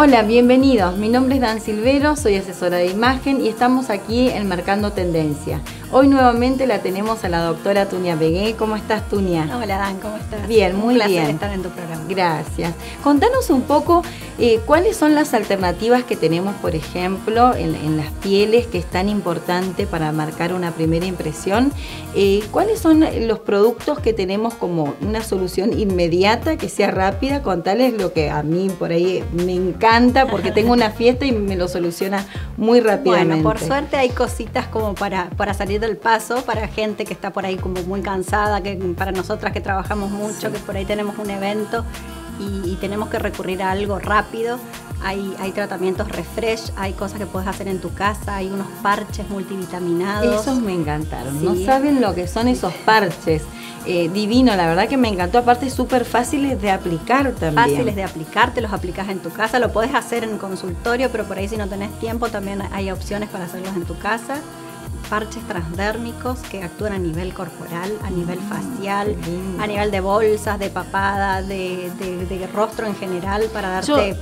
Hola, bienvenidos. Mi nombre es Dan Silvero, soy asesora de imagen y estamos aquí en Mercando Tendencia. Hoy nuevamente la tenemos a la doctora Tunia Begué. ¿Cómo estás, Tunia? Hola, Dan, ¿cómo estás? Bien, muy bien. Un placer estar en tu programa. Gracias. Contanos un poco cuáles son las alternativas que tenemos, por ejemplo, en las pieles, que es tan importante para marcar una primera impresión. ¿Cuáles son los productos que tenemos como una solución inmediata, que sea rápida? Contales lo que a mí por ahí me encanta, porque tengo una fiesta y me lo soluciona muy rápidamente. Bueno, por suerte hay cositas como para salir del paso, para gente que está por ahí como muy cansada, que para nosotras que trabajamos mucho, sí, que por ahí tenemos un evento y tenemos que recurrir a algo rápido. Hay tratamientos refresh, hay cosas que puedes hacer en tu casa, hay unos parches multivitaminados. Esos me encantaron, sí. No saben lo que son esos parches. Divino, la verdad que me encantó, aparte súper fáciles de aplicar también. Fáciles de aplicar, te los aplicas en tu casa, lo puedes hacer en consultorio, pero por ahí si no tenés tiempo también hay opciones para hacerlos en tu casa. Parches transdérmicos que actúan a nivel corporal, a nivel facial, a nivel de bolsas, de papada, de rostro en general, para darte...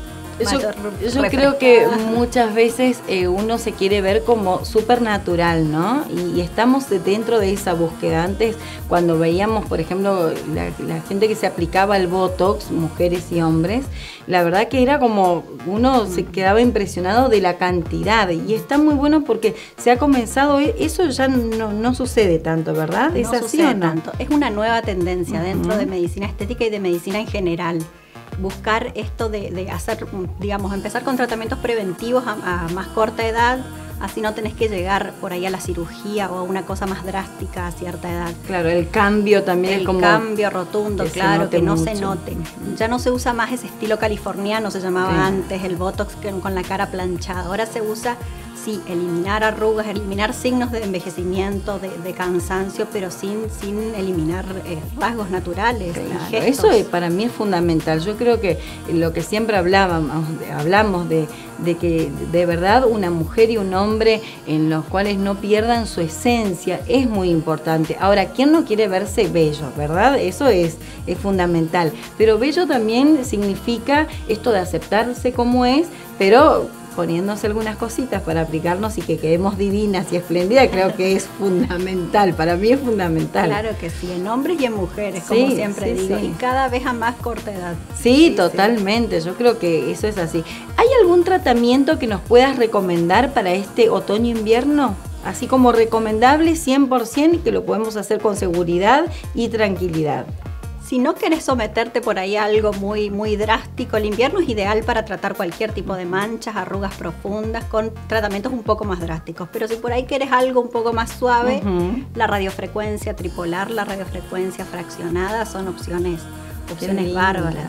Yo creo que muchas veces uno se quiere ver como súper natural, ¿no? Y estamos dentro de esa búsqueda. Antes, cuando veíamos, por ejemplo, la gente que se aplicaba el Botox, mujeres y hombres, la verdad que era como, uno se quedaba impresionado de la cantidad. Y está muy bueno porque se ha comenzado, eso ya no sucede tanto, ¿verdad? ¿Es así o no? Tanto. Es una nueva tendencia dentro de medicina estética y de medicina en general. Buscar esto de hacer, digamos, empezar con tratamientos preventivos a más corta edad, así no tenés que llegar por ahí a la cirugía o a una cosa más drástica a cierta edad. Claro, el cambio también. El cambio rotundo, claro, que no se note. Ya no se usa más ese estilo californiano, se llamaba antes, el Botox con la cara planchada. Ahora se usa, sí, eliminar arrugas, eliminar signos de envejecimiento, de cansancio, pero sin eliminar rasgos naturales. Claro, eso para mí es fundamental. Yo creo que lo que siempre hablamos de que de verdad una mujer y un hombre en los cuales no pierdan su esencia es muy importante. Ahora, ¿quién no quiere verse bello, verdad? Eso es fundamental. Pero bello también significa esto de aceptarse como es, pero poniéndose algunas cositas para aplicarnos y que quedemos divinas y espléndidas, creo que es fundamental, para mí es fundamental. Claro que sí, en hombres y en mujeres, como siempre digo, y cada vez a más corta edad. Sí, totalmente, yo creo que eso es así. ¿Hay algún tratamiento que nos puedas recomendar para este otoño-invierno? Así como recomendable 100% y que lo podemos hacer con seguridad y tranquilidad. Si no querés someterte por ahí a algo muy drástico, el invierno es ideal para tratar cualquier tipo de manchas, arrugas profundas, con tratamientos un poco más drásticos. Pero si por ahí querés algo un poco más suave, la radiofrecuencia tripolar, la radiofrecuencia fraccionada son opciones bárbaras.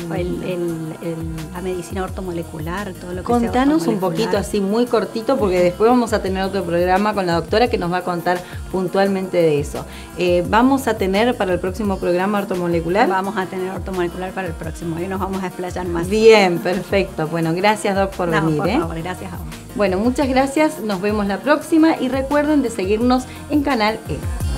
La medicina ortomolecular, todo lo que Contanos un poquito así, muy cortito, porque después vamos a tener otro programa con la doctora que nos va a contar puntualmente de eso. ¿Vamos a tener para el próximo programa ortomolecular? Vamos a tener ortomolecular para el próximo, y nos vamos a explayar más. Bien, perfecto. Bueno, gracias, Doc, por venir. Por favor, gracias a vos. Bueno, muchas gracias, nos vemos la próxima y recuerden de seguirnos en Canal E.